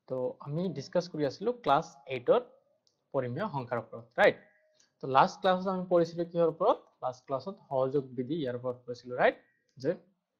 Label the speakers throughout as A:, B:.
A: তো আমি ডিসকাস কৰি আছিলো ক্লাস 8 ৰ পৰিমেয় সংখ্যাৰ ওপৰত ৰাইট তো লাষ্ট ক্লাছত আমি পঢ়িছিলো কিহৰ ওপৰত লাষ্ট ক্লাছত সহযোগ বিধি ইয়াৰ ওপৰত পঢ়িছিলো ৰাইট যে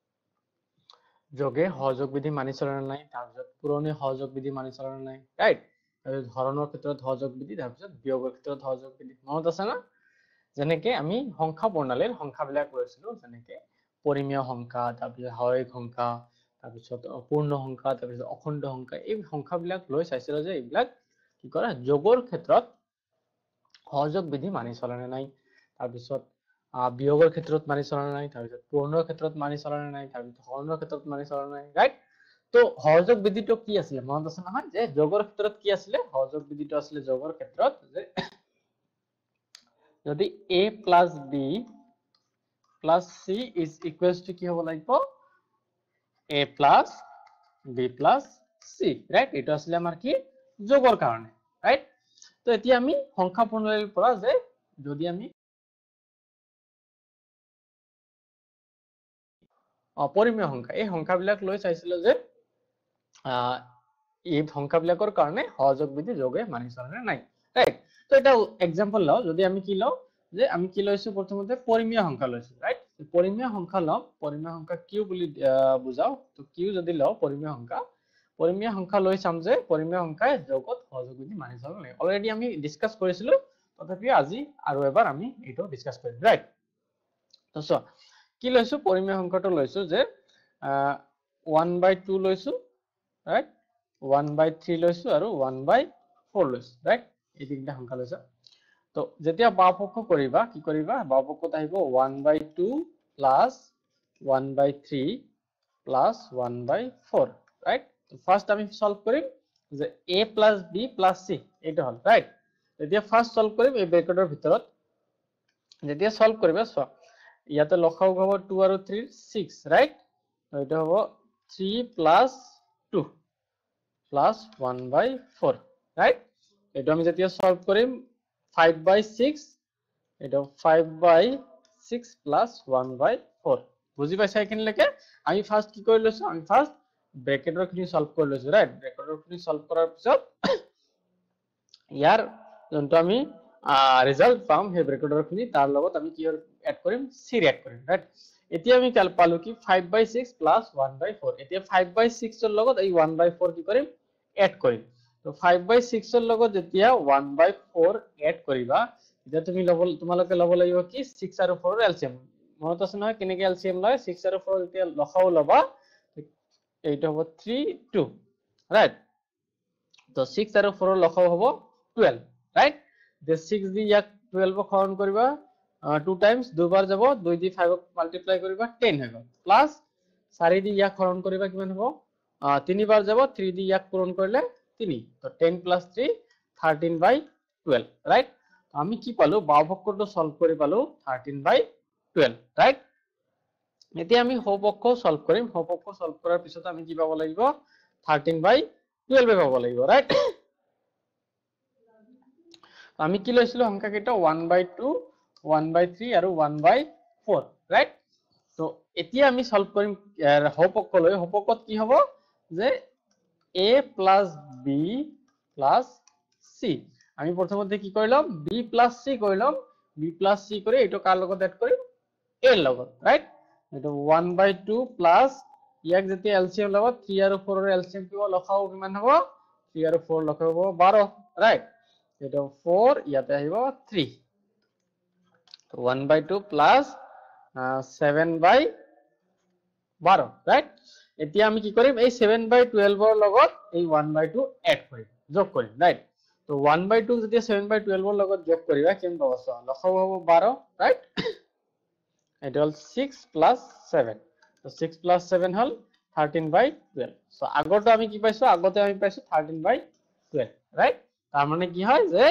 A: যোগে সহযোগ বিধি মানি চলে নাই তাৰপিছত পুৰণি সহযোগ বিধি মানি চলে নাই ৰাইট ধৰণৰ ক্ষেত্ৰত সহযোগ বিধি তাৰপিছত বিয়োগৰ ক্ষেত্ৰত সহযোগ বিধি মনত আছে না যেনেকে আমি সংখ্যা প্ৰণালীৰ সংখ্যাবিলাক লৈছিলো যেনেকে পৰিমেয় সংখ্যা তাৰপিছত স্বাভাৱিক সংখ্যা তাৰপিছত পূৰ্ণ সংখ্যা তাৰপিছত অখণ্ড সংখ্যা এই সংখ্যাবিলাক লৈ চাইছিল যে এইবিলাক কি কৰে যোগৰ ক্ষেত্ৰত সহযোগ বিধি মানি চলে নাই তাৰপিছত বিয়োগৰ ক্ষেত্ৰত মানি চলে নাই তাৰপিছত পূৰ্ণৰ ক্ষেত্ৰত মানি চলে নাই তাৰপিছত হৰণৰ ক্ষেত্ৰত মানি চলে নাই ৰাইট তো সহযোগ বিধিটো কি আছিল মনত আছে নহয় যে যোগৰ ক্ষেত্ৰত কি আছিল সহযোগ বিধিটো আছিল যোগৰ ক্ষেত্ৰত যে যদি a plus b plus c is equals to কি হ'ব লাগিব a plus b plus c right এটা আছিল আমাৰ কি যোগৰ কাৰণে right তো এতিয়া আমি সংখ্যা প্ৰণালীৰ পৰা যে যদি আমি অপৰিমেয় সংখ্যা এই সংখ্যাবিলাক লৈ চাইছিল যে এই সংখ্যাবিলাকৰ কাৰণে সহযোগ বিধি যোগে মানি চলে নাই right তো এটা एग्जांपल লও যদি আমি কি লও যে আমি কি লৈছো প্ৰথমতে পৰিমেয় সংখ্যা লৈছো right পৰিমেয় সংখ্যা লও পৰিমেয় সংখ্যা কিউ বুলি বুজাও তো কিউ যদি লও পৰিমেয় সংখ্যা লৈ চাম যে পৰিমেয় সংখ্যাই যোগত সহযোগ বিধি মানি চলে নাই অলৰেডি আমি ডিসকাস কৰিছিলো তথাপি আজি আৰু এবাৰ আমি এটো ডিসকাস কৰিম right তো সো কি লৈছো পৰিমেয় সংখ্যাটো লৈছো যে 1/2 লৈছো right 1/3 লৈছো আৰু 1/4 লৈছো right এই তিনটা সংখ্যা লৈছো তো যেতিয়া বাওপক্ষ কৰিবা কি কৰিবা বাওপক্ষত আহিব 1/2 plus 1/3 plus 1/4 right তো ফার্স্ট আমি সলভ কৰিম যে a plus b plus c এটা হল right যেতিয়া ফার্স্ট সলভ কৰিম এই ব্র্যাকেটৰ ভিতৰত যেতিয়া সলভ কৰিবা সো ইয়াতে লখাও হ'ব 2 আৰু 3 6 right তো এটা হ'ব 3 plus 2 plus 1/4 right এটা আমি যেতিয়া সলভ কৰিম 5/6 এটা 5/6 plus 1/4 বুজি পাইছা এখিনিলৈকে আমি ফার্স্ট কি কৰি লৈছো আমি ফার্স্ট ব্র্যাকেটৰ খিনি সলভ কৰি লৈছো ৰাইট ব্র্যাকেটৰ খিনি সলভ কৰাৰ পিছত ইয়াৰ যোনটো আমি ৰিজাল্ট পাম হে ব্র্যাকেটৰ খিনি তাৰ লগত আমি কি এড কৰিম c এড কৰিম ৰাইট এতিয়া আমি কাল পালো কি 5/6 plus 1/4 এতিয়া 5/6 ৰ লগত এই 1/4 কি কৰিম এড কৰিম তো 5/6 ৰ লগত যেতিয়া 1/4 এড কৰিবা এতিয়া তুমি তোমালোকে লব লাগিব কি 6 আৰু 4 ৰ এলসিএম মনত আছে নহয় কেনেকৈ এলসিএম লয় 6 আৰু 4 যেতিয়া লখাও লবা এইটো হ'ব 3 2 রাইট তো 6 আৰু 4 ৰ লখাও হ'ব 12 রাইট the 6 দি ইয়াক 12 ক হৰণ কৰিবা 2 টাইমস দুবাৰ যাব 2 দি 5 ক মাল্টিপ্লাই কৰিবা 10 হৈ গ'ল প্লাস 4 দি ইয়াক হৰণ কৰিবা কিমান হ'ব 3 বাৰ যাব 3 দি ইয়াক পূৰণ কৰিলে 3 তো 10 plus 3 13/12 রাইট আমি কি পালো বাওপক্ষটো সলভ কৰি পালো 13/12 রাইট এতিয়া আমি হপক্ষ সলভ কৰিম হপক্ষ সলভ কৰাৰ পিছত আমি কি পাব লাগিব 13/12 পাব লাগিব রাইট আমি কি লৈছিলো সংখ্যা কেইটা 1/2 1/3 আৰু 1/4 রাইট তো এতিয়া আমি সলভ কৰিম হপক্ষ লৈ হপক্ষত কি হ'ব যে a plus b plus c আমি প্ৰথমতে কি কৰিলাম b plus c কৰিলাম b plus c কৰি এটো কাৰ লগত এড কৰিম a ৰ লগত রাইট এটো 1/2 plus ইয়াক যেতিয়া এলসিএম লব 3 আৰু 4 ৰ এলসিএম কি লখাও কিমান হ'ব 3 আৰু 4 লখাও হ'ব 12 রাইট এটা 4 ইয়াতে আহিব 3 তো 1/2 plus 7/12 রাইট এতিয়া আমি কি কৰিম এই 7/12 ৰ লগত এই 1/2 এড কৰিম যোগ কৰিম ৰাইট তো 1/2 যেতিয়া 7/12 ৰ লগত যোগ কৰিবা কিমান পাব লখাও হ'ব 12 ৰাইট এটা হল 6 plus 7 তো 6 plus 7 হল 13/12 সো আগৰটো আমি কি পাইছো আগতে আমি পাইছো 13/12 রাইট তার মানে কি হয় যে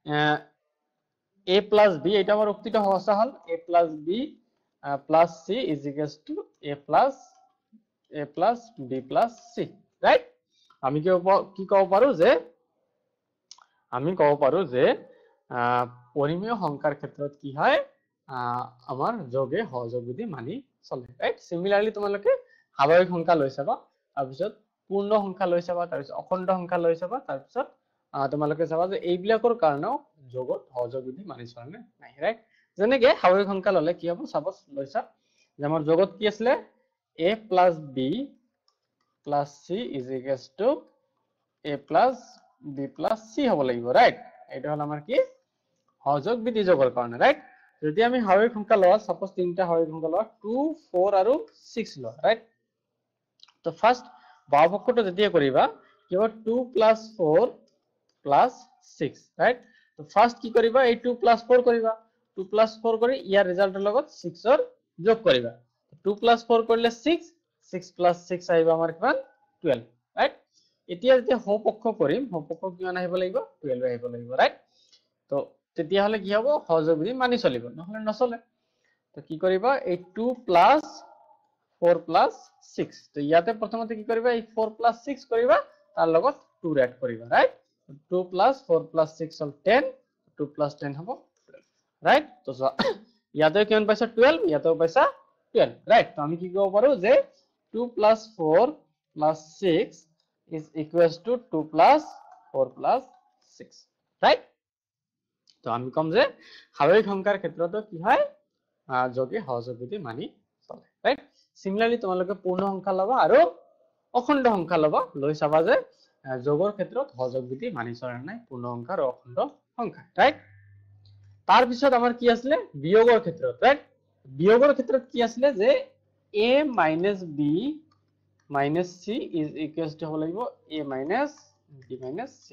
A: a plus b এটা আমার উক্তিটা সহজা হল a plus b plus c is equals to a plus b plus c right আমি কি কব পাৰো যে পৰিমেয় সংখ্যাৰ ক্ষেত্ৰত কি হয় আমাৰ যোগে সহযোগ বিধি মানি চলে রাইট সিমিলারলি তোমালোকে স্বাভাৱিক সংখ্যা লৈ চাবা তাৰপিছত পূৰ্ণ সংখ্যা লৈ চাবা, তাৰ পিছত অখণ্ড সংখ্যা লৈ চাবা, তাৰ পিছত তোমালোকে চাবা যে এইবিলাকৰ কাৰণেও যোগত সহযোগ বিধি মানি চলা নাই, ৰাইট? যেনেকে স্বাভাৱিক সংখ্যা ললে কি হ'ব, সাপোজ লৈছা যে আমাৰ যোগত কি আছিলে a plus b plus c is equals to a plus b plus c হ'ব লাগিব, ৰাইট? এইটো হল আমাৰ কি সহযোগ বিধি যোগৰ কাৰণে, ৰাইট? যদি আমি স্বাভাৱিক সংখ্যা লওঁ, সাপোজ তিনটা স্বাভাৱিক সংখ্যা লওঁ 2 4 আৰু 6 লওঁ, ৰাইট? তো ফার্স্ট বাহুপক্ষটো যেতিয়া কৰিবা কি হ'ব 2 plus 4 plus 6, right? তো ফার্স্ট কি কৰিবা এই 2 plus 4 কৰিবা, 2 plus 4 কৰি ইয়াৰ ৰিজাল্টৰ লগত 6 ৰ যোগ কৰিবা। 2 plus 4 কৰিলে 6, 6 plus 6 আহিব আমাৰ কিমান 12, right? এতিয়া যেতিয়া সপক্ষ কৰিম, সপক্ষ কিমান আহিব লাগিব 12 আহিব লাগিব, right? তো তেতিয়া হলে কি হ'ব সহযোগ বিধি মানি চলিব, নহলে নচলে। তো কি কৰিবা এই 2 plus 4 plus 6, তো ইয়াতে প্ৰথমতে কি কৰিবা এই 4 plus 6 কৰিবা, তাৰ লগত 2 এড কৰিবা, ৰাইট? 2 plus 4 plus 6 হল 10, 2 plus 10 হ'ব 12, ৰাইট? তো ইয়াতে কিমান পাইছা 12, ইয়াতেও পাইছা 12, ৰাইট? তো আমি কি ক'ব পাৰো যে 2 plus 4 plus 6 is equals to 2 plus 4 plus 6, right? তো আমি কম যে স্বাভাৱিক সংখ্যাৰ ক্ষেত্ৰতো কি হয় যোগে সহযোগ বিধি মানি চলে, ৰাইট? সিমিলাৰলি তোমালোকে পূৰ্ণ সংখ্যা লবা আৰু অখণ্ড সংখ্যা লবা, লৈ চাবা যে যোগৰ ক্ষেত্ৰত সহযোগ বিধি মানি চলে নাই পূৰ্ণ সংখ্যা আৰু অখণ্ড সংখ্যা, ৰাইট? তাৰ পিছত আমাৰ কি আছিল বিয়োগৰ ক্ষেত্ৰত, ৰাইট? বিয়োগৰ ক্ষেত্ৰত কি আছিল যে a minus b minus c is equals to হ'ব লাগিব a minus b minus c,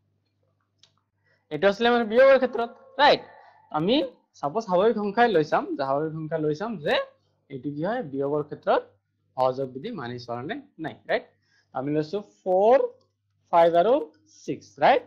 A: এটা আছিল আমাৰ বিয়োগৰ ক্ষেত্ৰত, ৰাইট? আমি সাপোজ স্বাভাৱিক সংখ্যাই লৈ চাম, স্বাভাৱিক সংখ্যা লৈ চাম যে এইটো কি হয় বিয়োগৰ ক্ষেত্ৰত সহযোগ বিধি মানি চলা নাই, ৰাইট? আমি লৈছো 4 5 আৰু 6, ৰাইট?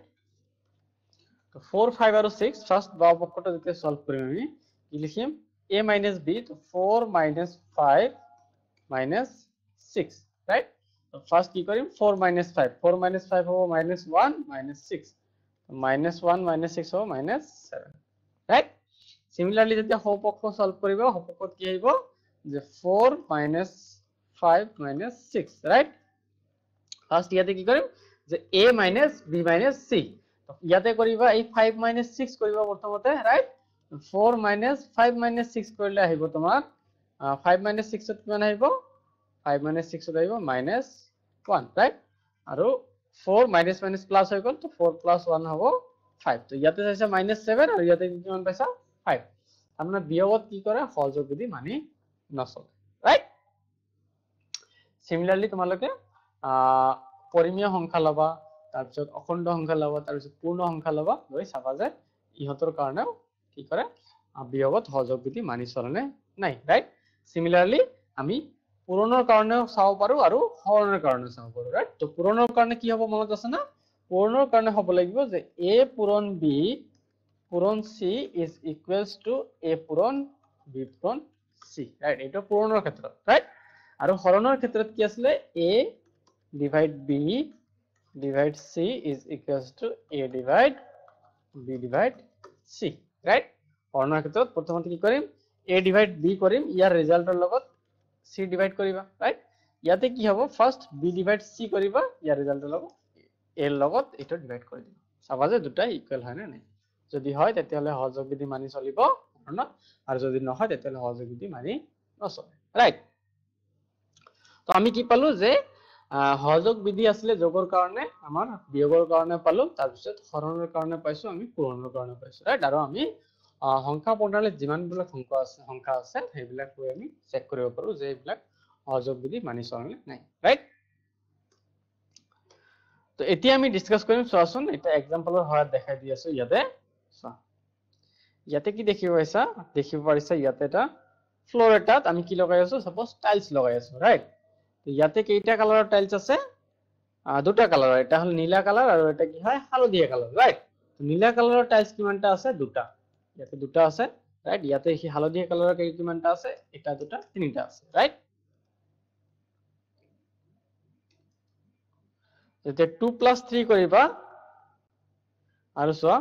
A: তো 4 5 আৰু 6 ফার্স্ট বাহুপক্ষটো যেতিয়া সলভ কৰিম আমি কি লিখিম a minus b, তো 4 minus 5 minus 6, ৰাইট? তো ফার্স্ট কি কৰিম 4 minus 5, 4 minus 5 হ'ব minus 1 minus 6, minus 1 minus 6 হ'ব minus 7, right? Similarly যেতিয়া সপক্ষ সলভ কৰিবা সপক্ষত কি আহিব যে 4 minus 5 minus 6, right? ফার্স্ট ইয়াতে কি কৰিম যে a minus b minus c, ইয়াতে কৰিবা এই 5 minus 6 কৰিবা প্ৰথমতে, right? 4 minus 5 minus 6 কৰিলে আহিব তোমাৰ 5 minus 6 ত কিমান আহিব 5 minus 6 ত আহিব minus 1, right? আৰু 4 minus minus plus হৈ গল, তো 4 plus 1 হ'ব 5, তো ইয়াতে চাইছা minus 7 আৰু ইয়াতে কিমান পাইছা 5, আমরা বিয়োগত কি কৰে সহযোগ বিধি মানি নচলে, ৰাইট? সিমিলাৰলি তোমালোকে পৰিমেয় সংখ্যা লবা, তাৰ পিছত অখণ্ড সংখ্যা লবা, তাৰ পিছত পূৰ্ণ সংখ্যা লবা, লৈ চাবা যে ইহঁতৰ কাৰণেও কি কৰে বিয়োগত সহযোগ বিধি মানি চলে নাই, ৰাইট? সিমিলাৰলি আমি পূৰণৰ কাৰণেও চাব পাৰো আৰু হৰণৰ কাৰণেও চাব পাৰো, ৰাইট? তো পূৰণৰ কাৰণে কি হ'ব মনত আছে না? পূৰণৰ কাৰণে হ'ব লাগিব যে a পূৰণ b পূৰণ c is equals to a পূৰণ b পূৰণ c, right? এটা পূৰণৰ ক্ষেত্ৰত, right? আৰু হৰণৰ ক্ষেত্ৰত কি আছিল a divide b divide c is equals to a divide b divide c, right? হৰণৰ ক্ষেত্ৰত প্ৰথমতে কি কৰিম a divide b কৰিম, ইয়াৰ ৰিজাল্টৰ লগত c divide কৰিবা, right? ইয়াতে কি হ'ব ফার্স্ট b divide c কৰিবা, ইয়াৰ ৰিজাল্টৰ লগত a লগত এটা ডিভাইড কৰি দিবা, চাবা যে দুটা ইকুৱেল হয় না নাই? যদি হয় তেতিয়াহলে সহযোগ বিধি মানি চলিব হৰণ, আৰু যদি নহয় তেতিয়াহলে সহযোগ বিধি মানি নচলে, ৰাইট? তো আমি কি পালো যে সহযোগ বিধি আসলে যোগৰ কাৰণে আমাৰ বিয়োগৰ কাৰণে পালো, তাৰ পিছত হৰণৰ কাৰণে পাইছো, আমি পূৰণৰ কাৰণে পাইছো, ৰাইট? আৰু আমি সংখ্যা প্ৰণালীত যিমানবিলাক সংখ্যা আছে সেইবিলাক লৈ আমি চেক কৰিব পাৰো যে এইবিলাক সহযোগ বিধি মানি চলে নাই, ৰাইট? তো এতিয়া আমি ডিসকাস কৰিম, চোৱাচোন এটা এক্সাম্পলৰ সহায়ত দেখাই দি আছো। ইয়াতে চোৱা, ইয়াতে কি দেখিব পাৰিছা ইয়াতে এটা ফ্লোৰ এটাত আমি কি লগাই আছো, সাপোজ টাইলস লগাই আছো, ৰাইট? তো ইয়াতে কেইটা কালাৰৰ টাইলস আছে দুটা কালাৰৰ, এটা হল নীলা কালাৰ আৰু এটা কি হয় হালধীয়া কালাৰ, ৰাইট? তো নীলা কালাৰৰ টাইলস কিমানটা আছে দুটা, ইয়াতে দুটা আছে, ৰাইট? ইয়াতে কি হালধীয়া কালাৰৰ কিমানটা আছে এটা দুটা তিনিটা আছে, ৰাইট? যেতিয়া 2 plus 3 কৰিবা আৰু চোৱা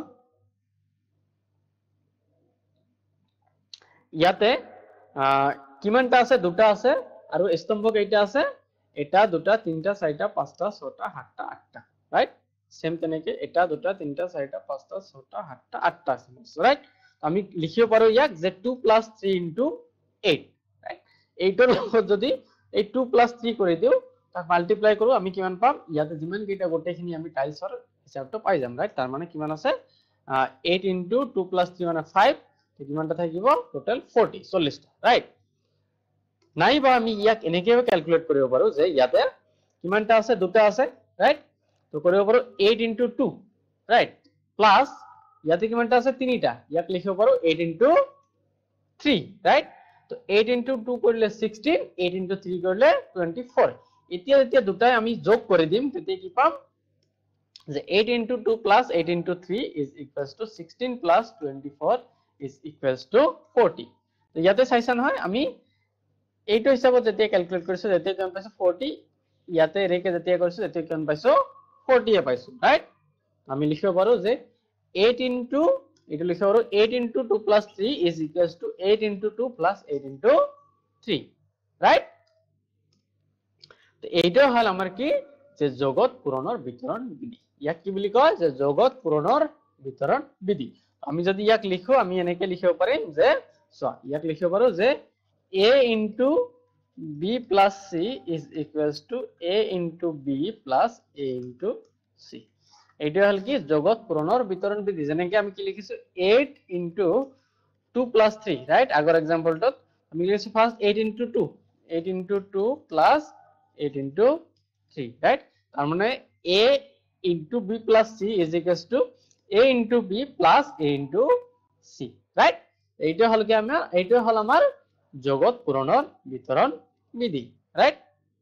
A: ইয়াতে কিমানটা আছে দুটা আছে আৰু স্তম্ভ কেইটা আছে এটা দুটা তিনটা চাৰিটা পাঁচটা ছটা সাতটা আঠটা ৰাইট সেম তেনেকে এটা দুটা তিনটা চাৰিটা পাঁচটা ছটা সাতটা আঠটা আছে ৰাইট আমি লিখিব পাৰো ইয়াক যে 2 + 3 * 8 ৰাইট 8 ৰ লগত যদি এই 2 + 3 কৰি দিও তাক মাল্টিপ্লাই কৰো আমি কিমান পাম ইয়াতে যিমান কেইটা গোটেইখিনি আমি টাইলছৰ হিচাপটো পাই যাম ৰাইট তাৰ মানে কিমান আছে 8 * 2 + 3 মানে 5 কিমানটা থাকিব টোটাল 40 40টা ৰাইট নাইবা আমি ইয়াক এনেকৈ ক্যালকুলেট কৰিব পাৰো যে ইয়াতে কিমানটা আছে দুটা আছে ৰাইট তো কৰিব পাৰো 8 * 2 ৰাইট প্লাস ইয়াতে কিমানটা আছে তিনিটা ইয়াক লিখিব পাৰো 8 * 3 ৰাইট তো 8 * 2 কৰিলে 16 8 * 3 কৰিলে 24 এতিয়া যেতিয়া দুটাই আমি যোগ কৰি দিম তেতিয়া কি পাম যে 8 * 2 + 8 * 3 = 16 + 24 = 40 তো ইয়াতে চাইছা নহয় আমি এইটো হিচাপত যেতিয়া ক্যালকুলেট কৰিছো তেতিয়া কিমান পাইছো 40 ইয়াতে ৰেকে যেতিয়া কৰিছো তেতিয়া কিমান পাইছো 40 এ পাইছো ৰাইট আমি লিখিব পাৰো যে 8 * এইটো লিখিব পাৰো 8 * 2 + 3 = 8 * 2 + 8 * 3 রাইট তো এইটা হল আমার কি যে জগত পূৰণৰ বিতৰণ বিধি ইয়াক কি বুলি কয় যে জগত পূৰণৰ বিতৰণ বিধি আমি যদি ইয়াক লিখো আমি এনেকৈ লিখিব পাৰিম যে চোৱা ইয়াক লিখিব পাৰো যে a * b + c = a * b + a * c এইটা হল কি জগত পূৰণৰ বিতৰণ বিধি যেনেকৈ আমি কি লিখিছো 8 * 2 + 3 রাইট আগৰ এক্সাম্পলটোত আমি লিখিছো ফার্স্ট 8 * 2 8 * 2 + 8 * 3 রাইট তার মানে a * b + c = a * b + a * c right এইটা হল কি এইটা হল আমার জগত পূৰণৰ বিতৰণ বিধি রাইট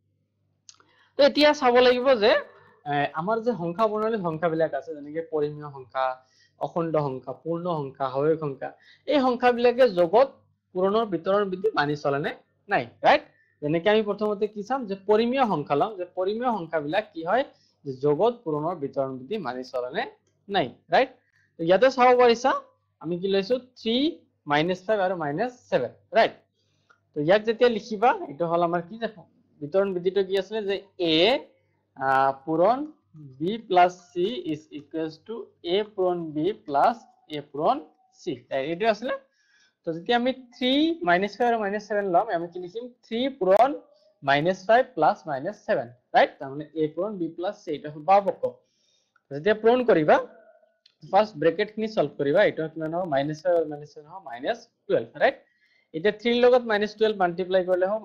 A: তো এতিয়া চাব লাগিব যে আমাৰ যে সংখ্যা বৰ্ণালীৰ সংখ্যাবিলাক আছে যেনেকৈ পৰিমেয় সংখ্যা অখণ্ড সংখ্যা পূৰ্ণ সংখ্যা হৰৈক সংখ্যা এই সংখ্যাবিলাকে জগত পূৰণৰ বিতৰণ বিধি মানি চলে নে নাই ৰাইট যেনেকৈ আমি প্ৰথমতে কি চাম যে পৰিমেয় সংখ্যা লম যে পৰিমেয় সংখ্যাবিলাক কি হয় যে জগত পূৰণৰ বিতৰণ বিধি মানি চলে নে নাই ৰাইট তো ইয়াতে চাব পাৰিছা আমি কি লৈছো 3 -5 আৰু -7 ৰাইট তো ইয়াক যেতিয়া লিখিবা এটা হল আমাৰ কি যে বিতৰণ বিধিটো কি আছিল যে a পূৰণ b + c = a পূৰণ b + a পূৰণ c এইটো আছিল তো যেতিয়া আমি 3 -5 আৰু -7 লম আমি কি লিখিম 3 পূৰণ -5 + -7 ৰাইট তাৰ মানে a পূৰণ b + c এটা হল বাওপক্ষ যেতিয়া পূৰণ কৰিবা ফার্স্ট ব্র্যাকেট খিনি সলভ কৰিবা এটা কিমান হ'ব -5 আৰু -7 হ'ব -12 ৰাইট এটা 3 লগত -12 মাল্টিপ্লাই কৰিলে হ'ব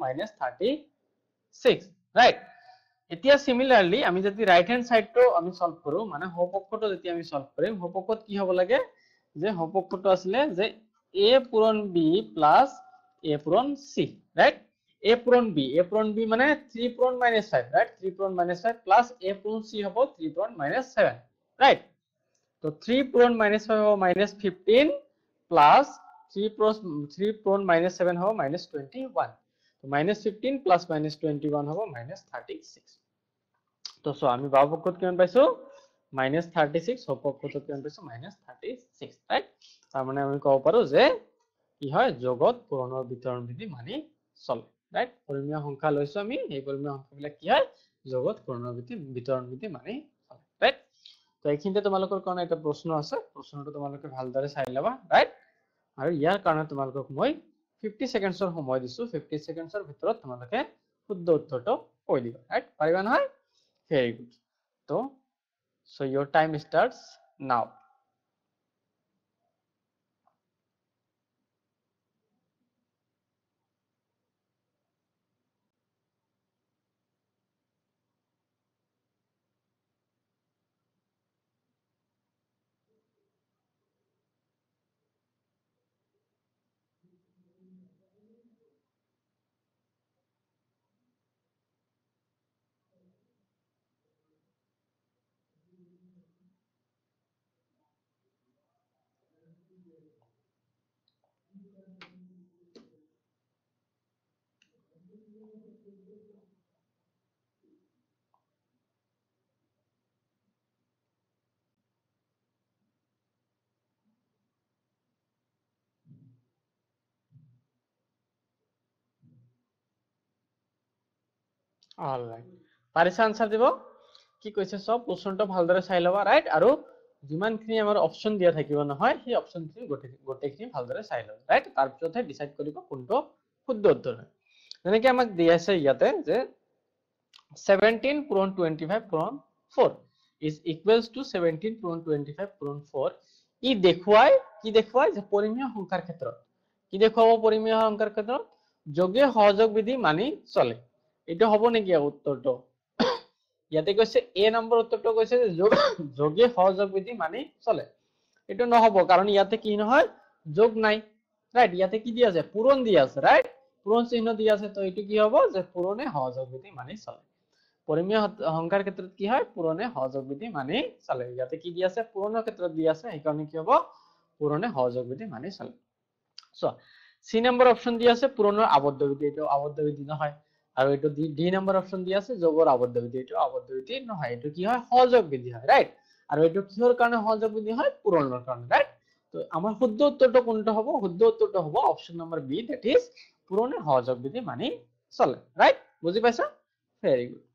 A: -36 রাইট এতিয়া সিমিলারলি আমি যদি রাইট হ্যান্ড সাইডটো আমি সলভ কৰো মানে হপক্ষটো যদি আমি সলভ কৰিম হপক্ষত কি হ'ব লাগে যে হপক্ষটো আসলে যে a পূৰণ b + a পূৰণ c রাইট a পূৰণ b মানে 3 পূৰণ -5 রাইট 3 পূৰণ -5 প্লাস a পূৰণ c হ'ব 3 পূৰণ -7 রাইট তো 3 পূৰণ -5 হ'ব -15 প্লাস 3 পূৰণ -7 হ'ব -21 তো -15 প্লাস -21 হ'ব -36 তো সো আমি বাওপক্ষত কিমান পাইছো -36 হপক্ষত কিমান পাইছো -36 রাইট তার মানে আমি কব পাৰো যে কি হয় জগত পূৰণৰ বিতৰণ বিধি মানি চলে রাইট পৰিমেয় সংখ্যা লৈছো আমি এই পৰিমেয় সংখ্যাবিলাক কি হয় জগত পূৰণৰ বিতৰণ বিধি মানি চলে রাইট তো এইখিনিতে তোমালোকৰ কাৰণে এটা প্ৰশ্ন আছে প্ৰশ্নটো তোমালোকে ভালদৰে চাই লবা ৰাইট আৰু ইয়াৰ কাৰণে তোমালোকক মই 50 সেকেন্ডৰ সময় দিছো 50 সেকেন্ডৰ ভিতৰত তোমালোকে শুদ্ধ উত্তৰটো কৈ দিবা ৰাইট পাৰিবা নহয় very good so your time starts now alright পাৰিছে আনসাৰ দিব কি কৈছে সব কোশ্চনটো ভালদৰে চাই লবা ৰাইট আৰু যিমানখিনি আমাৰ অপচন দিয়া থাকিব নহয় সেই অপচনখিনি গোটেইখিনি ভালদৰে চাই লবা ৰাইট তাৰ পিছতহে ডিসাইড কৰিব কোনটো শুদ্ধ উত্তৰ হয় যেনেকৈ আমাক দিয়া আছে ইয়াতে যে 17 পূৰণ 25 পূৰণ 4 is equals to 17 পূৰণ 25 পূৰণ 4 ই দেখুৱাই কি দেখুৱাই যে পৰিমেয় সংখ্যাৰ ক্ষেত্ৰত কি দেখুৱাব পৰিমেয় সংখ্যাৰ ক্ষেত্ৰত যোগে সহযোগ বিধি মানি চলে এটা হ'ব নেকি উত্তৰটো ইয়াতে কৈছে এ নম্বৰ উত্তৰটো কৈছে যে যোগে সহযোগ বিধি মানি চলে এটা নহব কাৰণ ইয়াতে কি নহয় যোগ নাই ৰাইট ইয়াতে কি দিয়া আছে পূৰণ দিয়া আছে ৰাইট পূৰণ চিহ্ন দিয়া আছে তো এটো কি হ'ব যে পূৰণে সহযোগ বিধি মানি চলে পৰিমেয় সংখ্যাৰ ক্ষেত্ৰত কি হয় পূৰণে সহযোগ বিধি মানি চলে ইয়াতে কি দিয়া আছে পূৰণৰ ক্ষেত্ৰত দিয়া আছে সেইকাৰণে কি হ'ব পূৰণে সহযোগ বিধি মানি চলে সো সি নম্বৰ অপচন দিয়া আছে পূৰণৰ আবদ্ধ বিধি এটো আবদ্ধ বিধি নহয় আৰু এটো ডি নম্বৰ অপচন দিয়া আছে যোগৰ আবদ্ধ বিধি এটো আবদ্ধ বিধি নহয় এটো কি হয় সহযোগ বিধি হয় ৰাইট আৰু এটো কিহৰ কাৰণে সহযোগ বিধি হয় পূৰণৰ কাৰণে ৰাইট তো আমাৰ শুদ্ধ উত্তৰটো কোনটো হ'ব শুদ্ধ উত্তৰটো হ'ব অপচন নম্বৰ বি দ্যাট ইজ পূৰণে সহযোগ বিধি মানি চলে ৰাইট বুজি পাইছা ভেৰি গুড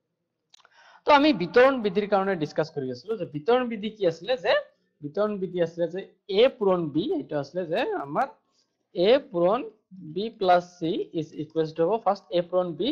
A: তো আমি বিতৰণ বিধিৰ কাৰণে ডিসকাস কৰি আছিলো যে বিতৰণ বিধি কি আছিল যে বিতৰণ বিধি আছিল যে a পূৰণ b এটা আছিল যে আমাৰ a পূৰণ b plus c is equals to first a পূৰণ b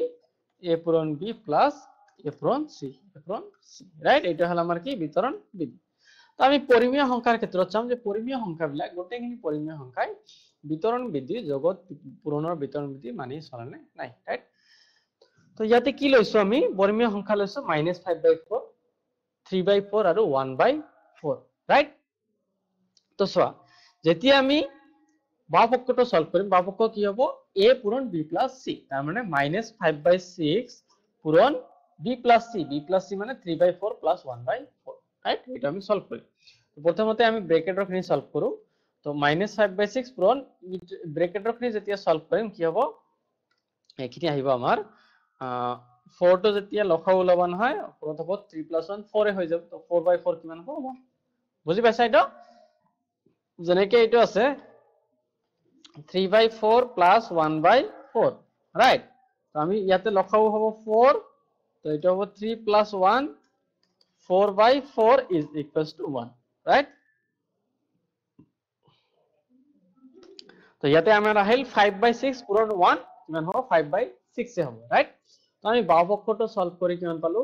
A: plus a পূৰণ c রাইট এটা হল আমাৰ কি বিতৰণ বিধি তো আমি পৰিমেয় সংখ্যাৰ ক্ষেত্ৰত চাম যে পৰিমেয় সংখ্যাবিলাক গোটেইখিনি পৰিমেয় সংখ্যাই বিতৰণ বিধি জগত পূৰণৰ বিতৰণ বিধি মানি চলে নাই ৰাইট তো ইয়াতে কি লৈছো আমি পৰিমেয় সংখ্যা লৈছো -5/4 3/4 আৰু 1/4 ৰাইট তো চোৱা যেতিয়া আমি বাও পক্ষটো সলভ কৰিম বাও পক্ষ কি হ'ব a পূৰণ b plus c তাৰ মানে -5/6 পূৰণ b plus c মানে 3/4 plus 1/4 রাইট এটা আমি সলভ কৰিম প্ৰথমতে আমি ব্ৰেকেটৰখিনি সলভ কৰো তো -5/6 পূৰণ ব্ৰেকেটৰখিনি যেতিয়া সলভ কৰিম কি হ'ব এখিনি আহিব আমাৰ 4 টো যেতিয়া লখাও ওলাবা নহয় ওপৰত হ'ব 3 plus 1 4 হৈ যাব তো 4/4 কিমান হ'ব বুজি পাইছা এটা যেনেকৈ এইটো আছে 3/4 plus 1/4 right তো আমি ইয়াতে লখাও হ'ব 4 তো এটা হ'ব 3 plus 1 4/4 is equals to 1 right তো ইয়াতে আমাৰ আহিল 5/6 পূৰণ 1 কিমান হ'ব 5/6 হ'ব right তো আমি বাও পক্ষটো সলভ কৰি কিমান পালো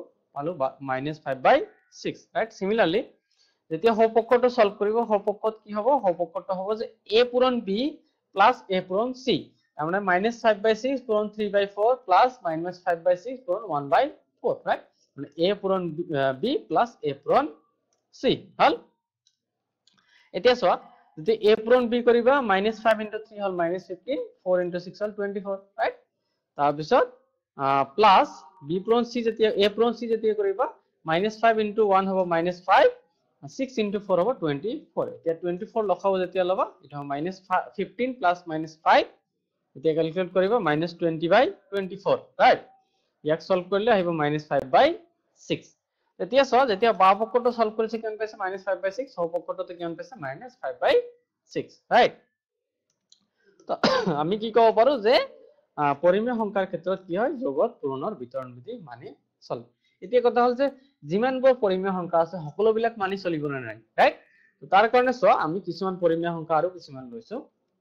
A: -5/6 right similarly যেতিয়া হো পক্ষটো সলভ কৰিব হো পক্ষত কি হ'ব হো পক্ষটো হ'ব যে a পূৰণ b plus a পূৰণ c তাৰ মানে -5/6 পূৰণ 3/4 plus -5/6 পূৰণ 1/4 right মানে a পূৰণ b plus a পূৰণ c হল এতিয়া চোৱা যদি a পূৰণ b কৰিবা -5 * 3 হল -15 4 * 6 হল 24 right তাৰ পিছত প্লাস b পূৰণ c যেতিয়া a পূৰণ c যেতিয়া কৰিবা -5 * 1 হ'ব -5 6 * 4 হ'ব 24 এতিয়া 24 লখাও যেতিয়া লবা এটা হ'ব -15 plus -5 এতিয়া ক্যালকুলেট কৰিবা -20/24 রাইট ইয়াক সলভ কৰিলে আহিব -5/6 এতিয়া সহ যেতিয়া বাও পক্ষটো সলভ কৰিছে কিমান পাইছে -5/6 সহ পক্ষটো কিমান পাইছে -5/6 রাইট তো আমি কি ক'ব পাৰো যে পৰিমেয় সংখ্যাৰ ক্ষেত্ৰত কি হয় যোগত পূৰণৰ বিতৰণ বিধি মানি চলে এতিয়া কথা হল যে যিমানবোৰ পৰিমেয় সংখ্যা আছে সকলোবিলাক মানি চলিব নে নাই ৰাইট তো তাৰ কাৰণে চোৱা আমি কিছুমান পৰিমেয় সংখ্যা আৰু কিছুমান লৈছো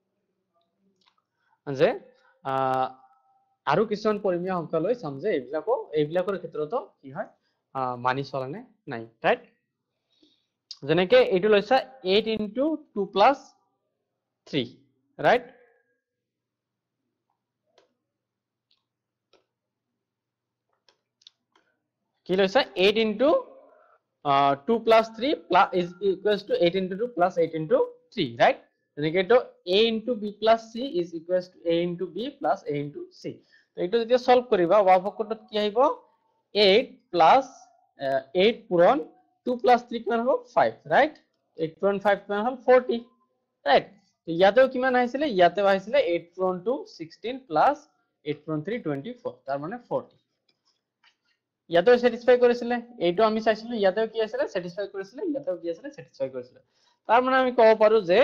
A: যে আৰু কিছুমান পৰিমেয় সংখ্যা লৈ চাম যে এইবিলাকৰ ক্ষেত্ৰতো কি হয় মানি চলে নে নাই ৰাইট যেনেকৈ এইটো লৈছা 8 * 2 + 3 ৰাইট কি লৈছা 8 * 2 plus 3 plus is equals to 8 * 2 plus 8 * 3 right যেনেকৈ তো a * b plus c is equals to a * b plus a * c তো এইটো যেতিয়া সলভ কৰিবা বাও পক্ষটোত কি আহিব 8 plus 8 পূৰণ 2 plus 3 কিমান হ'ব 5 right 8 পূৰণ 5 কিমান হ'ল 40 right তো ইয়াতেও কিমান আহিছিলে ইয়াতেও আহিছিলে 8 পূৰণ 2 16 plus 8 পূৰণ 3 24 তাৰ মানে 40 ইয়াতেও স্যাটিসফাই কৰিছিলে এইটো আমি চাইছিলো ইয়াতেও কি আছিল স্যাটিসফাই কৰিছিলে ইয়াতেও কি আছিল স্যাটিসফাই কৰিছিলে তাৰ মানে আমি ক'ব পাৰো যে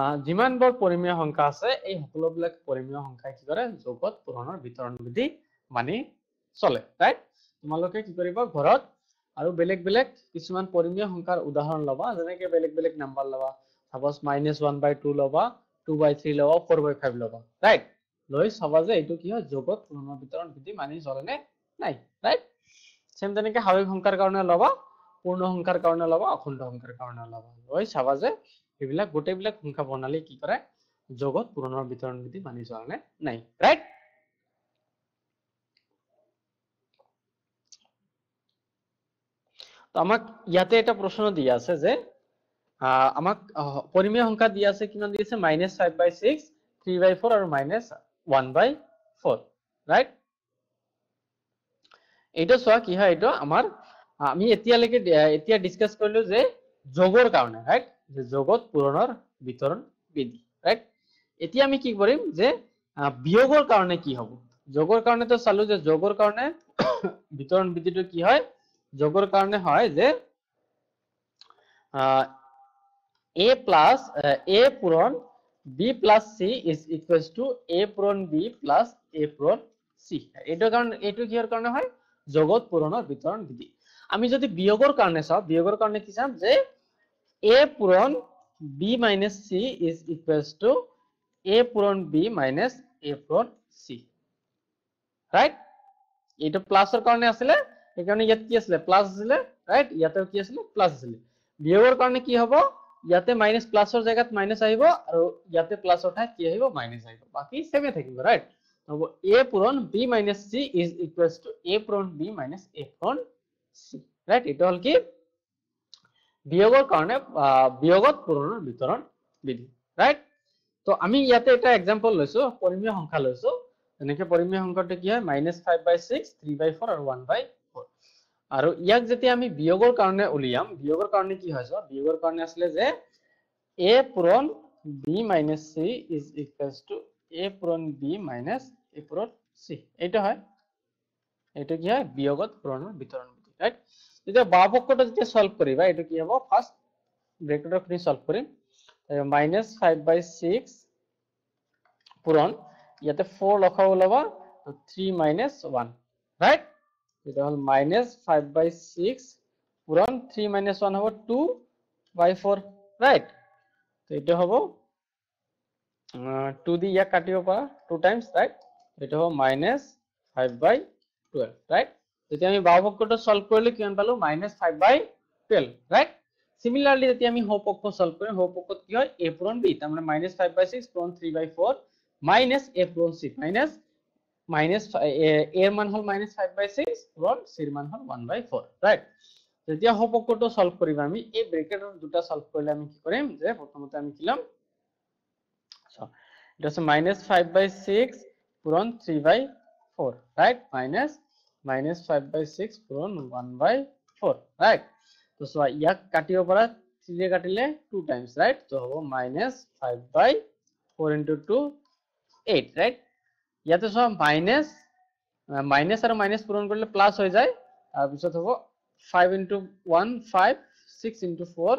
A: যিমানবোৰ পৰিমেয় সংখ্যা আছে এই সকলোবিলাক পৰিমেয় সংখ্যাই কি কৰে যোগত পূৰণৰ বিতৰণ বিধি মানি চলে ৰাইট তোমালোকে কি কৰিবা ঘৰত আৰু বেলেগ বেলেগ কিছুমান পৰিমেয় সংখ্যাৰ উদাহৰণ লবা যেনেকৈ বেলেগ বেলেগ নাম্বাৰ লবা সাপোজ -1/2 লবা 2/3 লবা 4/5 লবা ৰাইট লৈ চাবা যে এইটো কি হয় যোগত পূৰণৰ বিতৰণ বিধি মানি চলে নে নাই ৰাইট সেম তেনেকৈ স্বাভাৱিক সংখ্যাৰ কাৰণে লবা পূৰ্ণ সংখ্যাৰ কাৰণে লবা অখণ্ড সংখ্যাৰ কাৰণে লবা লৈ চাবা যে এইবিলাক গোটেইবিলাক সংখ্যা প্ৰণালী কি কৰে যোগত পূৰণৰ বিতৰণ বিধি মানি চলে নে নাই ৰাইট তো আমাক ইয়াতে এটা প্ৰশ্ন দিয়া আছে যে আমাক পৰিমেয় সংখ্যা দিয়া আছে কিমান দিয়া আছে -5/6 3/4 আৰু -1/4 ৰাইট এইটো চোৱা কি হয় এইটো আমাৰ আমি এতিয়া ডিসকাস কৰিলো যে যোগৰ কাৰণে ৰাইট যে যোগত পূৰণৰ বিতৰণ বিধি ৰাইট এতিয়া আমি কি কৰিম যে বিয়োগৰ কাৰণে কি হ'ব যোগৰ কাৰণে তো চালো যে যোগৰ কাৰণে বিতৰণ বিধিটো কি হয় যোগৰ কাৰণে হয় যে a plus a পূৰণ b plus c is equals to a পূৰণ b plus a পূৰণ c এইটো কাৰণে এইটো কিহৰ কাৰণে হয় যোগত পূৰণৰ বিতৰণ বিধি আমি যদি বিয়োগৰ কাৰণে চাও বিয়োগৰ কাৰণে কি চাম যে a পূৰণ b minus c is equals to a পূৰণ b minus a পূৰণ c ৰাইট এইটো প্লাসৰ কাৰণে আছিল এইকাৰণে ইয়াত কি আছিল প্লাস আছিল ৰাইট ইয়াতে কি আছিল প্লাস আছিল বিয়োগৰ কাৰণে কি হ'ব ইয়াতে মাইনাস প্লাসৰ জায়গাত মাইনাস আহিব আৰু ইয়াতে প্লাসৰ ঠাইত কি আহিব মাইনাস আহিব বাকি সেমে থাকিব ৰাইট হ'ব a পূৰণ b minus c is equals to a পূৰণ b minus a পূৰণ c ৰাইট এটা হল কি বিয়োগৰ কাৰণে বিয়োগত পূৰণৰ বিতৰণ বিধি ৰাইট তো আমি ইয়াতে এটা एग्जांपल লৈছো পৰিমেয় সংখ্যা লৈছো এনেকৈ পৰিমেয় সংখ্যাটো কি হয় -5/6 3/4 আৰু 1/4 আৰু ইয়াক যেতিয়া আমি বিয়োগৰ কাৰণে উলিয়াম বিয়োগৰ কাৰণে কি হয় বিয়োগৰ কাৰণে আসলে যে a পূৰণ b minus c is equals to a পূৰণ b minus a পূৰণ c এইটো হয় এইটো কি হয় বিয়োগত পূৰণৰ বিতৰণ বিধি ৰাইট যেতিয়া বাও পক্ষটো যেতিয়া সলভ কৰিবা এইটো কি হ'ব ফাৰ্স্ট ব্ৰেকেটৰ খিনি সলভ কৰিম -5/6 পূৰণ ইয়াতে 4 লখাব লবা 3 minus 1 right এটা হল -5/6 পূৰণ 3 minus 1 হ'ব 2/4 right তো এটা হ'ব 2 দি ইয়া কাটিব পাৰা 2 times right এটা হ'ব -5/12 right যেতিয়া আমি বাও পক্ষটো সলভ কৰিলে কিমান পালো -5/12 right similarly যেতিয়া আমি হো পক্ষ সলভ কৰিম হো পক্ষত কি হয় a পূৰণ b তাৰ মানে -5/6 পূৰণ 3/4 minus a পূৰণ c minus a এর মান হল -5/6 পূৰণ c এর মান হল 1/4 রাইট যেতিয়া হো পক্ষটো সলভ কৰিবা আমি এই ব্র্যাকেটৰ দুটা সলভ কৰিলে আমি কি কৰিম যে প্ৰথমতে আমি কি লম সো এটা আছে -5/6 পূৰণ 3/4 রাইট -5/6 পূৰণ 1/4 রাইট তো সো ইয়াক কাটিব পাৰা 3 এ কাটিলে 2 টাইমস রাইট তো হ'ব -5/4 into 2 8 right ইয়াতে সব মাইনাস আৰু মাইনাস পূৰণ কৰিলে প্লাস হৈ যায় তাৰ পিছত হ'ব 5 into 1 5 6 into 4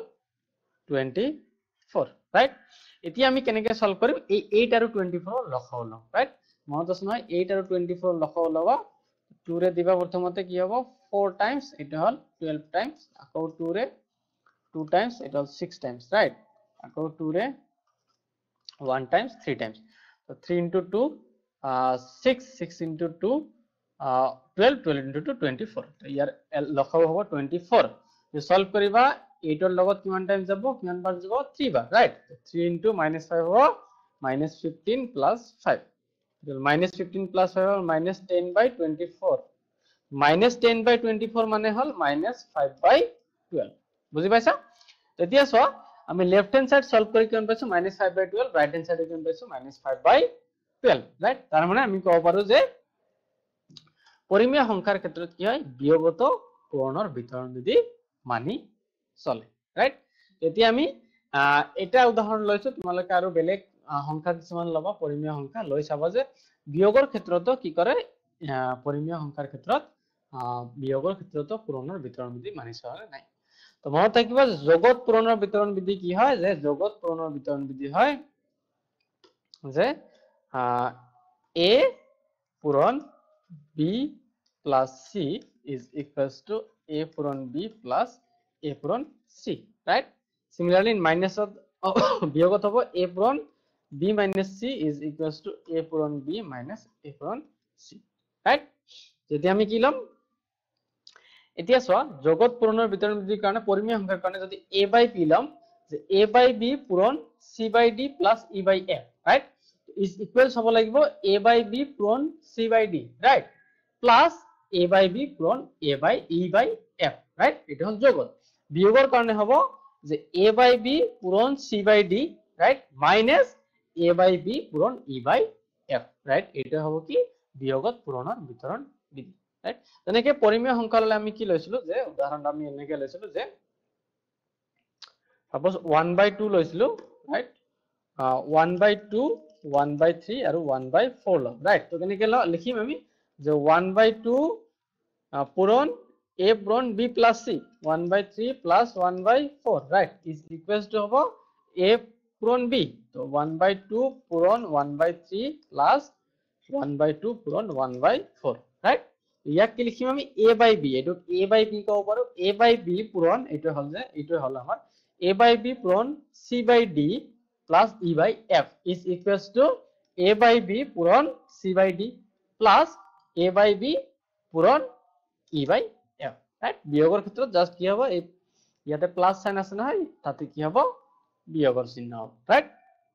A: 24 right এতিয়া আমি কেনেকৈ সলভ কৰিম এই 8 আৰু 24 লখাব লম right মনত আছে নহয় 8 আৰু 24 লখাব লবা 2 ৰে দিবা প্ৰথমতে কি হ'ব 4 টাইমস এটা হল 12 টাইমস আকৌ 2 ৰে 2 টাইমস এটা হল 6 টাইমস right আকৌ 2 ৰে 1 times 3 times so 3 into 2 6 into 2 12 into 2 24 তো ইয়াৰ লখাব হ'ব 24 যে সলভ কৰিবা 8 ৰ লগত কিমান টাইম যাব কিমান বাৰ যাব 3 বাৰ ৰাইট 3 into -5 হ'ব -15 plus 5 -15 plus 5 হ'ল -10/24 -10/24 মানে হ'ল -5/12 বুজি পাইছা তেতিয়া চোৱা আমি লেফট হ্যান্ড সাইড সলভ কৰি কিমান পাইছো -5/12 রাইট হ্যান্ড সাইডে কিমান পাইছো -5/12 রাইট তার মানে আমি কব পাৰো যে পৰিমেয় সংখ্যাৰ ক্ষেত্ৰত কি হয় বিয়োগত পূৰণৰ বিতৰণ বিধি মানি চলে ৰাইট এতিয়া আমি এটা উদাহৰণ লৈছো তোমালোকে আৰু বেলেগ সংখ্যা কিছুমান লবা পৰিমেয় সংখ্যা লৈ চাবা যে বিয়োগৰ ক্ষেত্ৰতো কি কৰে পৰিমেয় সংখ্যাৰ ক্ষেত্ৰত বিয়োগৰ ক্ষেত্ৰতো পূৰণৰ বিতৰণ বিধি মানি চলে নাই তো মনত থাকিব যোগত পূৰণৰ বিতৰণ বিধি কি হয় যে যোগত পূৰণৰ বিতৰণ বিধি হয় যে a পূৰণ b plus c is equals to a পূরণ b plus a পূরণ c, right? Similarly, in minus বিয়োগত হব a পূরণ b minus c is equals to a পূরণ b minus a পূরণ c, right? যদি আমি কি লম এতিয়া চোৱা জগত পূৰণৰ বিতৰণ বিধিৰ কাৰণে পৰিমেয় সংখ্যাৰ কাৰণে যদি a by p লম যে a by b পূৰণ c by d plus e by f, right? is equals হ'ব লাগিব a by b পূৰণ c by d, right? plus a by b পূৰণ a by e by f, right? এটা হল জগত। বিয়োগৰ কাৰণে হ'ব যে a by b পূৰণ c by d, right? minus a by b পূৰণ e by f, right? এটা হ'ব কি বিয়োগত পূৰণৰ বিতৰণ বিধি, right? তেনেকে পৰিমেয় সংখ্যা ললে আমি কি লৈছিলো যে উদাহৰণ আমি এনেকে লৈছিলো যে suppose 1/2 লৈছিলো, right? 1/2 1/3 আৰু 1/4 লম, right? তো তেনেকে লিখিম আমি যে 1/2 পূৰণ a পূৰণ b plus c 1/3 plus 1/4, right? is equals to হ'ব a পূৰণ b, তো 1/2 পূৰণ 1/3 plus 1/2 পূৰণ 1/4, right? ইয়াক কি লিখিম আমি a by b, এটো a by b কব পাৰো a by b পূৰণ এটো হল যে এটো হল আমাৰ a by b পূৰণ c by d plus e by f is equals to a by b পূৰণ c by d plus a by b পূৰণ e by f, right? বিয়োগৰ ক্ষেত্ৰত জাস্ট কি হ'ব এই ইয়াতে প্লাস সাইন আছে নহয় তাতে কি হ'ব বিয়োগৰ চিহ্ন হ'ব, right?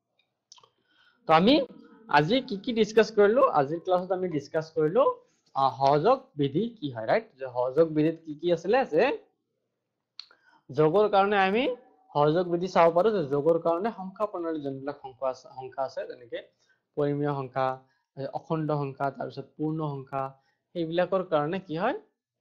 A: তো আমি আজি কি ডিসকাস কৰিলো আজিৰ ক্লাছত আমি ডিসকাস কৰিলো সহযোগ বিধি কি হয়, রাইট? যে সহযোগ বিধিত কি আছিলে যে যোগৰ কাৰণে আমি সহযোগ বিধি চাব পাৰো যে যোগৰ কাৰণে সংখ্যা প্ৰণালী যোনবিলাক সংখ্যা আছে যেনেকে পৰিমেয় সংখ্যা, অখণ্ড সংখ্যা, তাৰ পিছত পূৰ্ণ সংখ্যা, সেইবিলাকৰ কাৰণে কি হয়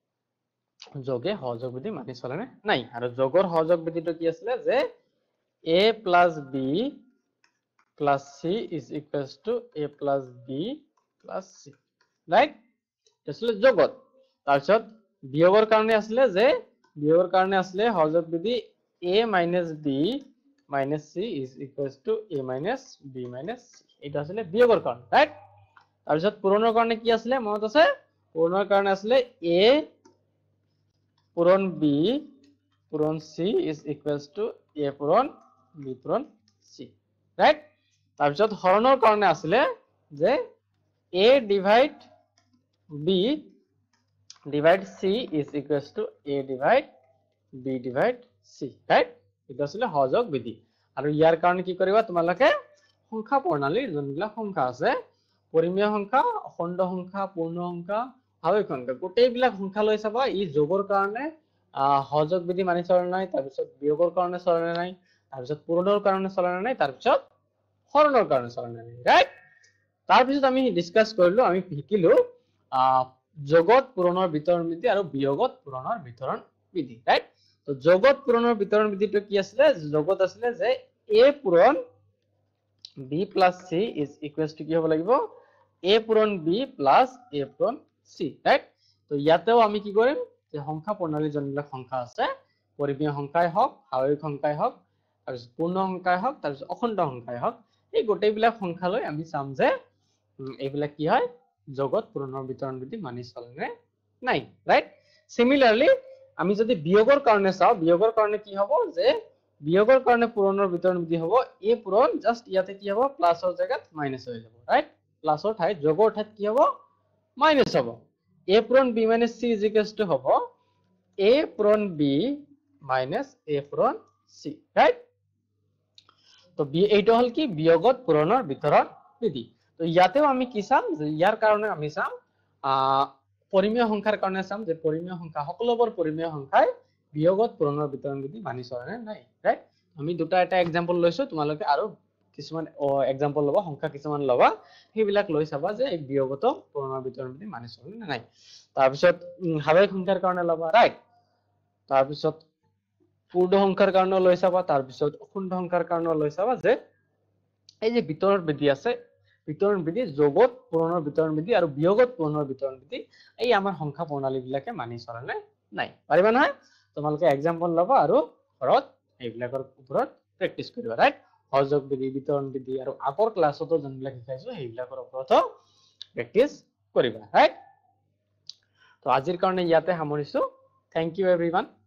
A: যোগে সহযোগ বিধি মানি চলে নাই। আৰু যোগৰ সহযোগ বিধিটো কি আছিলে যে a plus b plus c is equals to a plus b plus c, right? আসলে জগত। তাৰপিছত বিয়োগৰ কাৰণে আসলে যে বিয়োগৰ কাৰণে আসলে সহযোগ বিধি a minus b minus c is equals to a minus b minus c, এটা আসলে বিয়োগৰ কাৰণে, রাইট? তাৰপিছত পূৰণৰ কাৰণে কি আসলে মনত আছে? পূৰণৰ কাৰণে আসলে a পূৰণ b পূৰণ c is equals to a পূৰণ b পূৰণ c, রাইট? তাৰপিছত হৰণৰ কাৰণে আসলে যে a divide b divide c is equals to a divide b divide c, right? এটা আসলে সহযোগ বিধি। আৰু ইয়াৰ কাৰণে কি কৰিবা তোমালোকে সংখ্যা প্ৰণালীৰ যোনবিলাক সংখ্যা আছে পৰিমেয় সংখ্যা, অখণ্ড সংখ্যা, পূৰ্ণ সংখ্যা, স্বাভাৱিক সংখ্যা গোটেইবিলাক সংখ্যা লৈ চাবা ই যোগৰ কাৰণে সহযোগ বিধি মানি চলে নাই, তাৰপিছত বিয়োগৰ কাৰণে চলে নাই, তাৰপিছত পূৰণৰ কাৰণে চলে নাই, তাৰপিছত হৰণৰ কাৰণে চলে নাই, ৰাইট? তাৰপিছত আমি ডিসকাস কৰিলো আমি শিকিলো যোগত পূৰণৰ বিতৰণ বিধি আৰু বিয়োগত পূৰণৰ বিতৰণ বিধি, ৰাইট? তো যোগত পূৰণৰ বিতৰণ বিধিটো কি আছিলে? যোগত আছিলে যে a পূৰণ b plus c is equals to কি হ'ব লাগিব a পূৰণ b plus a পূৰণ c, ৰাইট? তো ইয়াতেও আমি কি কৰিম যে সংখ্যা প্ৰণালী যোনবিলাক সংখ্যা আছে পৰিমেয় সংখ্যাই হওক, স্বাভাৱিক সংখ্যাই হওক, তাৰপিছত পূৰ্ণ সংখ্যাই হওক, তাৰপিছত অখণ্ড সংখ্যাই হওক, এই গোটেইবিলাক সংখ্যা লৈ আমি চাম যে এইবিলাক কি হয় যোগত পূৰণৰ বিতৰণ বিধি মানি চলে নাই, ৰাইট? সিমিলাৰলি আমি যদি বিয়োগৰ কাৰণে চাও বিয়োগৰ কাৰণে কি হ'ব যে বিয়োগৰ কাৰণে পূৰণৰ বিতৰণ বিধি হ'ব a পূৰণ জাস্ট ইয়াতে কি হ'ব প্লাসৰ জায়গাত মাইনাস হৈ যাব, ৰাইট? প্লাসৰ ঠাইত যোগৰ ঠাইত কি হ'ব মাইনাস হ'ব a পূৰণ b minus c is equals to হ'ব a পূৰণ b minus a পূৰণ c, ৰাইট? তো এইটো হল কি বিয়োগত পূৰণৰ বিতৰণ বিধি। তো ইয়াতেও আমি কি চাম যে ইয়াৰ কাৰণে আমি চাম পৰিমেয় সংখ্যাৰ কাৰণে চাম যে পৰিমেয় সংখ্যা সকলোবোৰ পৰিমেয় সংখ্যাই বিয়োগত পূৰণৰ বিতৰণ বিধি মানি চলে নাই, ৰাইট? আমি দুটা এটা এক্সাম্পল লৈছো, তোমালোকে আৰু কিছুমান এক্সাম্পল লবা, সংখ্যা কিছুমান লবা, সেইবিলাক লৈ চাবা যে এই বিয়োগত পূৰণৰ বিতৰণ বিধি মানি চলে নাই। তাৰপিছত স্বাভাৱিক সংখ্যাৰ কাৰণে লবা, ৰাইট? তাৰপিছত পূৰ্ণ সংখ্যাৰ কাৰণে লৈ চাবা, তাৰপিছত অখণ্ড সংখ্যাৰ কাৰণে লৈ চাবা যে এই যে বিতৰণ বিধি আছে বিতৰণ বিধি যোগত পূৰণৰ বিতৰণ বিধি আৰু বিয়োগত পূৰণৰ বিতৰণ বিধি এই আমাৰ সংখ্যা প্ৰণালী বিলাকে মানি চলে নাই, পাৰিবা নহয়? তোমালোকে এক্সাম্পল লবা আৰু ঘৰত এইবিলাকৰ ওপৰত প্ৰেক্টিস কৰিবা, ৰাইট? সহযোগ বিধি, বিতৰণ বিধি আৰু আগৰ ক্লাছতো যোনবিলাক শিকাইছো সেইবিলাকৰ ওপৰতো প্ৰেক্টিস কৰিবা, ৰাইট? তো আজিৰ কাৰণে ইয়াতে সামৰিছো। Thank U everyone.